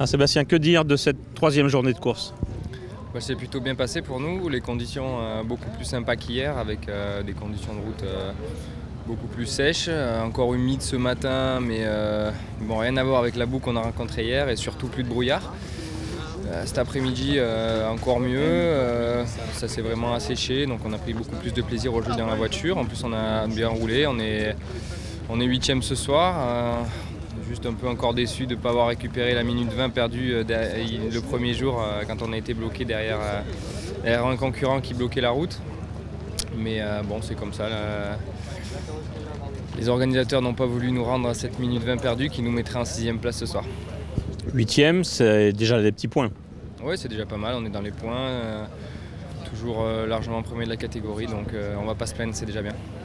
Ah, Sébastien, que dire de cette troisième journée de course? C'est plutôt bien passé pour nous, les conditions beaucoup plus sympas qu'hier avec des conditions de route beaucoup plus sèches, encore humides ce matin mais bon, rien à voir avec la boue qu'on a rencontrée hier et surtout plus de brouillard. Cet après-midi encore mieux, ça s'est vraiment asséché donc on a pris beaucoup plus de plaisir au jeu dans la voiture, en plus on a bien roulé, on est 8e ce soir. Juste un peu encore déçu de ne pas avoir récupéré la minute 20 perdue le premier jour quand on a été bloqué derrière un concurrent qui bloquait la route. Mais bon, c'est comme ça. Les organisateurs n'ont pas voulu nous rendre à cette minute 20 perdue qui nous mettrait en 6e place ce soir. 8e, c'est déjà des petits points. Oui, c'est déjà pas mal, on est dans les points, toujours largement premier de la catégorie, donc on va pas se plaindre, c'est déjà bien.